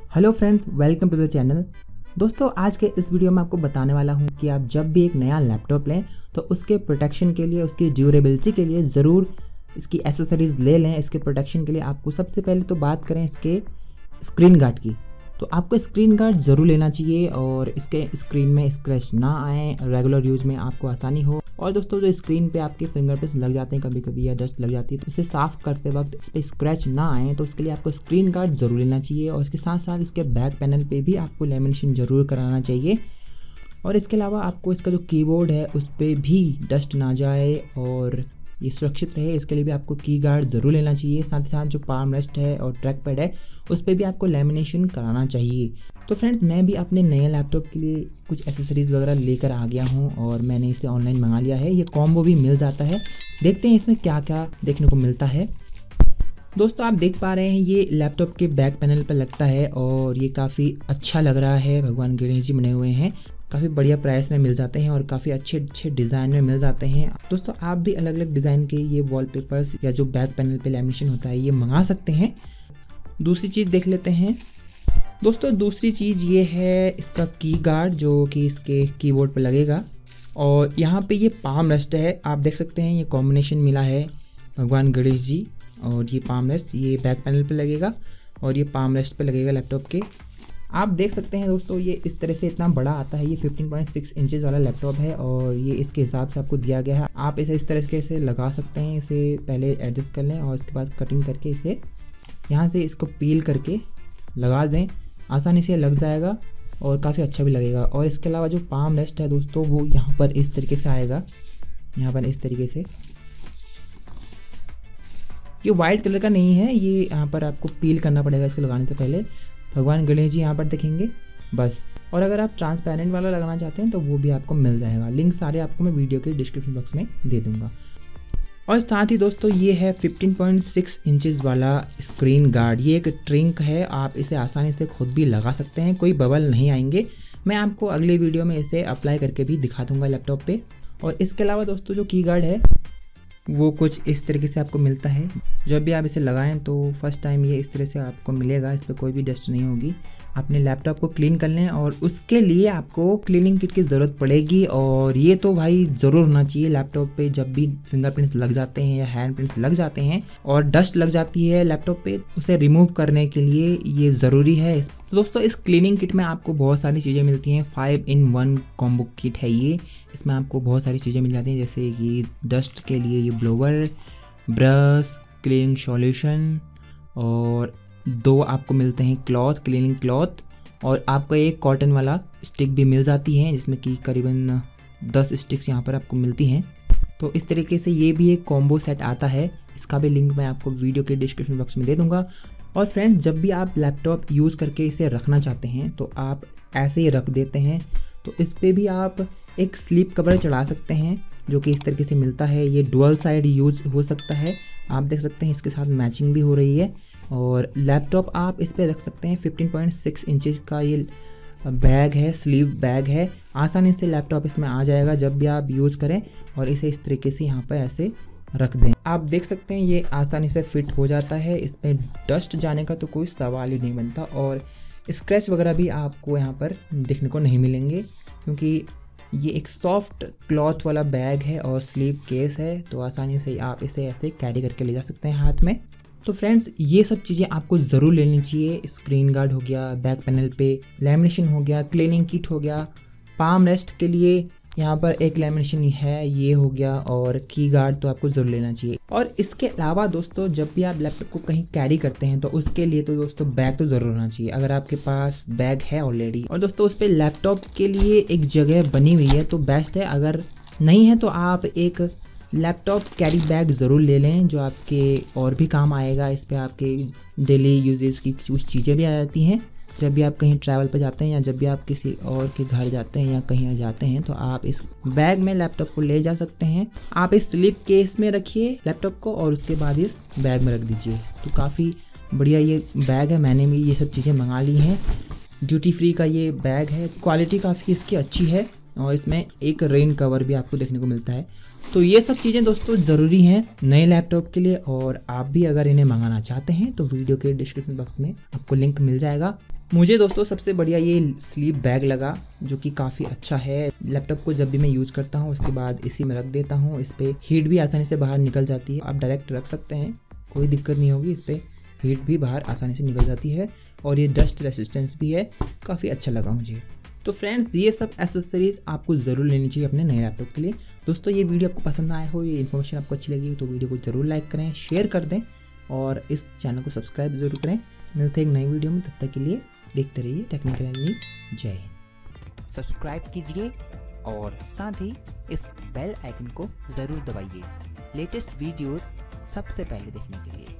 Hello friends, welcome to the channel. दोस्तों, आज के इस वीडियो में आपको बताने वाला हूं कि आप जब भी एक नया लैपटॉप लें तो उसके प्रोटेक्शन के लिए, उसकी ड्यूरेबिलिटी के लिए ज़रूर इसकी एसेसरीज़ ले लें। इसके प्रोटेक्शन के लिए आपको सबसे पहले तो बात करें इसके स्क्रीन गार्ड की, तो आपको स्क्रीन गार्ड ज़रूर लेना चाहिए और इसके स्क्रीन में स्क्रैच ना आए, रेगुलर यूज़ में आपको आसानी हो। और दोस्तों, जो स्क्रीन पे आपके फिंगरप्रिंट्स लग जाते हैं कभी कभी या डस्ट लग जाती है, तो इसे साफ़ करते वक्त इस पर स्क्रैच ना आए, तो उसके लिए आपको स्क्रीन गार्ड ज़रूर लेना चाहिए। और इसके साथ साथ इसके बैक पैनल पे भी आपको लेमिनेशन ज़रूर कराना चाहिए। और इसके अलावा आपको इसका जो कीबोर्ड है उस पर भी डस्ट ना जाए और ये सुरक्षित रहे, इसके लिए भी आपको की गार्ड ज़रूर लेना चाहिए। साथ ही साथ जो पाम रेस्ट है और ट्रैक पैड है उस पर भी आपको लेमिनेशन कराना चाहिए। तो फ्रेंड्स, मैं भी अपने नए लैपटॉप के लिए कुछ एसेसरीज़ वगैरह लेकर आ गया हूँ और मैंने इसे ऑनलाइन मंगा लिया है। ये कॉम्बो भी मिल जाता है। देखते हैं इसमें क्या क्या देखने को मिलता है। दोस्तों, आप देख पा रहे हैं ये लैपटॉप के बैक पैनल पर लगता है और ये काफ़ी अच्छा लग रहा है। भगवान गणेश जी बने हुए हैं, काफ़ी बढ़िया प्राइस में मिल जाते हैं और काफ़ी अच्छे अच्छे डिज़ाइन में मिल जाते हैं। दोस्तों, आप भी अलग अलग डिज़ाइन के ये वॉलपेपर्स या जो बैक पैनल पे लैमिनेशन होता है ये मंगा सकते हैं। दूसरी चीज़ देख लेते हैं। दोस्तों, दूसरी चीज़ ये है इसका की गार्ड जो कि इसके कीबोर्ड पे लगेगा और यहाँ पे ये पाम रेस्ट है। आप देख सकते हैं ये कॉम्बिनेशन मिला है भगवान गणेश जी और ये पाम रेस्ट, ये बैक पैनल पे लगेगा और ये पाम रेस्ट पे लगेगा लैपटॉप के। आप देख सकते हैं दोस्तों, ये इस तरह से इतना बड़ा आता है। ये 15.6 इंचेस वाला लैपटॉप है और ये इसके हिसाब से आपको दिया गया है। आप इसे इस तरीके से लगा सकते हैं। इसे पहले एडजस्ट कर लें और इसके बाद कटिंग करके इसे यहाँ से इसको पील करके लगा दें। आसानी से लग जाएगा और काफ़ी अच्छा भी लगेगा। और इसके अलावा जो पाम रेस्ट है दोस्तों, वो यहाँ पर इस तरीके से आएगा, यहाँ पर इस तरीके से। ये वाइट कलर का नहीं है, ये यहाँ पर आपको पील करना पड़ेगा इसको लगाने से पहले। भगवान गणेश जी यहाँ पर दिखेंगे बस। और अगर आप ट्रांसपेरेंट वाला लगाना चाहते हैं तो वो भी आपको मिल जाएगा। लिंक सारे आपको मैं वीडियो के डिस्क्रिप्शन बॉक्स में दे दूँगा। और साथ ही दोस्तों, ये है 15.6 इंचेस वाला स्क्रीन गार्ड। ये एक ट्रिंक है, आप इसे आसानी से खुद भी लगा सकते हैं, कोई बबल नहीं आएंगे। मैं आपको अगले वीडियो में इसे अप्लाई करके भी दिखा दूँगा लैपटॉप पे। और इसके अलावा दोस्तों, जो की गार्ड है वो कुछ इस तरीके से आपको मिलता है। जब भी आप इसे लगाएं तो फर्स्ट टाइम ये इस तरह से आपको मिलेगा, इस पर कोई भी डस्ट नहीं होगी। अपने लैपटॉप को क्लीन कर लें और उसके लिए आपको क्लीनिंग किट की ज़रूरत पड़ेगी। और ये तो भाई ज़रूर होना चाहिए लैपटॉप पे। जब भी फिंगरप्रिंट्स लग जाते हैं या हैंड प्रिंट्स लग जाते हैं और डस्ट लग जाती है लैपटॉप पे, उसे रिमूव करने के लिए ये ज़रूरी है। तो दोस्तों, इस क्लीनिंग किट में आपको बहुत सारी चीज़ें मिलती हैं। 5-in-1 कॉम्बो किट है ये। इसमें आपको बहुत सारी चीज़ें मिल जाती हैं, जैसे कि डस्ट के लिए ये ब्लोवर, ब्रश, क्लीनिंग सॉल्यूशन और 2 आपको मिलते हैं क्लॉथ, क्लीनिंग क्लॉथ। और आपको एक कॉटन वाला स्टिक भी मिल जाती है जिसमें कि करीबन 10 स्टिक्स यहाँ पर आपको मिलती हैं। तो इस तरीके से ये भी एक कॉम्बो सेट आता है। इसका भी लिंक मैं आपको वीडियो के डिस्क्रिप्शन बॉक्स में दे दूँगा। और फ्रेंड्स, जब भी आप लैपटॉप यूज़ करके इसे रखना चाहते हैं तो आप ऐसे ही रख देते हैं, तो इस पर भी आप एक स्लीप कवर चढ़ा सकते हैं जो कि इस तरीके से मिलता है। ये डुअल साइड यूज हो सकता है। आप देख सकते हैं इसके साथ मैचिंग भी हो रही है। और लैपटॉप आप इस पर रख सकते हैं। 15.6 इंचेस का ये बैग है, स्लीव बैग है। आसानी से लैपटॉप इसमें आ जाएगा जब भी आप यूज़ करें। और इसे इस तरीके से यहाँ पर ऐसे रख दें। आप देख सकते हैं ये आसानी से फिट हो जाता है। इसमें डस्ट जाने का तो कोई सवाल ही नहीं बनता और स्क्रैच वगैरह भी आपको यहाँ पर देखने को नहीं मिलेंगे, क्योंकि ये एक सॉफ्ट क्लॉथ वाला बैग है और स्लीव केस है। तो आसानी से आप इसे ऐसे कैरी करके ले जा सकते हैं हाथ में। तो फ्रेंड्स, ये सब चीज़ें आपको ज़रूर लेनी चाहिए। स्क्रीन गार्ड हो गया, बैक पैनल पे लैमिनेशन हो गया, क्लीनिंग किट हो गया, पाम रेस्ट के लिए यहाँ पर एक लैमिनेशन है, ये हो गया, और की गार्ड तो आपको ज़रूर लेना चाहिए। और इसके अलावा दोस्तों, जब भी आप लैपटॉप को कहीं कैरी करते हैं तो उसके लिए तो दोस्तों बैग तो ज़रूर होना चाहिए, अगर आपके पास बैग है ऑलरेडी। और दोस्तों, उस पर लैपटॉप के लिए एक जगह बनी हुई है तो बेस्ट है। अगर नहीं है तो आप एक लैपटॉप कैरी बैग ज़रूर ले लें जो आपके और भी काम आएगा। इस पर आपके डेली यूजेस की कुछ चीज़ें भी आ जाती हैं। जब भी आप कहीं ट्रैवल पर जाते हैं या जब भी आप किसी और के घर जाते हैं या कहीं जाते हैं तो आप इस बैग में लैपटॉप को ले जा सकते हैं। आप इस स्लिप केस में रखिए लैपटॉप को और उसके बाद इस बैग में रख दीजिए। तो काफ़ी बढ़िया ये बैग है। मैंने भी ये सब चीज़ें मंगा ली हैं। ड्यूटी फ्री का ये बैग है, क्वालिटी काफ़ी इसकी अच्छी है और इसमें एक रेन कवर भी आपको देखने को मिलता है। तो ये सब चीज़ें दोस्तों ज़रूरी हैं नए लैपटॉप के लिए। और आप भी अगर इन्हें मंगाना चाहते हैं तो वीडियो के डिस्क्रिप्शन बॉक्स में आपको लिंक मिल जाएगा। मुझे दोस्तों सबसे बढ़िया ये स्लीप बैग लगा, जो कि काफ़ी अच्छा है। लैपटॉप को जब भी मैं यूज़ करता हूँ उसके बाद इसी में रख देता हूँ। इस पर हीट भी आसानी से बाहर निकल जाती है। आप डायरेक्ट रख सकते हैं, कोई दिक्कत नहीं होगी। इस पर हीट भी बाहर आसानी से निकल जाती है और ये डस्ट रेसिस्टेंस भी है, काफ़ी अच्छा लगा मुझे। तो फ्रेंड्स, ये सब एसेसरीज़ आपको ज़रूर लेनी चाहिए अपने नए लैपटॉप के लिए। दोस्तों, ये वीडियो आपको पसंद आया हो, ये इन्फॉर्मेशन आपको अच्छी लगी हो तो वीडियो को ज़रूर लाइक करें, शेयर कर दें और इस चैनल को सब्सक्राइब ज़रूर करें। मिलते हैं एक नई वीडियो में, तब तक के लिए देखते रहिए टेक्निकल इंजीनियरिंग। जय हिंद। सब्सक्राइब कीजिए और साथ ही इस बेल आइकन को ज़रूर दबाइए लेटेस्ट वीडियोस सबसे पहले देखने के लिए।